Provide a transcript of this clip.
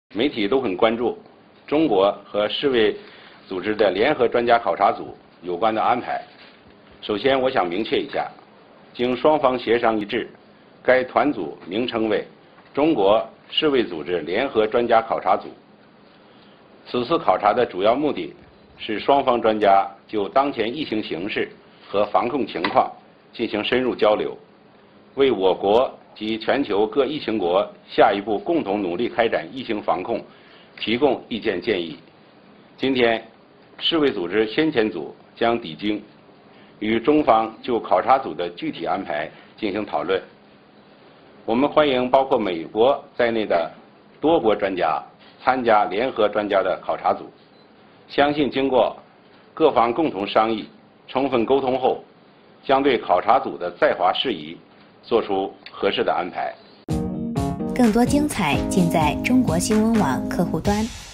媒体都很关注中国和世卫组织的联合专家考察组有关的安排。首先，我想明确一下，经双方协商一致，该团组名称为中国世卫组织联合专家考察组。此次考察的主要目的是双方专家就当前疫情形势和防控情况进行深入交流，为我国及全球各疫情国下一步共同努力开展疫情防控提供意见建议。今天，世卫组织先遣组将抵京，与中方就考察组的具体安排进行讨论。我们欢迎包括美国在内的多国专家参加联合专家的考察组，相信经过各方共同商议、充分沟通后，将对考察组的在华事宜做出合适的安排。 更多精彩尽在中国新闻网客户端。